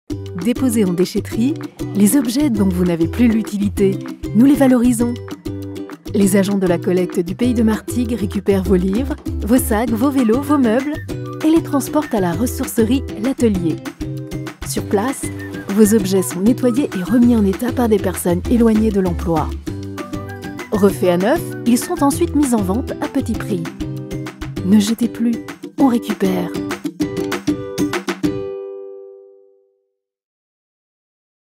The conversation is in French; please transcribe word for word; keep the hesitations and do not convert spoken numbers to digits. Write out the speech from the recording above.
Déposés en déchetterie, les objets dont vous n'avez plus l'utilité, nous les valorisons. Les agents de la collecte du Pays de Martigues récupèrent vos livres, vos sacs, vos vélos, vos meubles et les transportent à la ressourcerie L'Atelier. Sur place, vos objets sont nettoyés et remis en état par des personnes éloignées de l'emploi. Refaits à neuf, ils sont ensuite mis en vente à petit prix. Ne jetez plus, on récupère.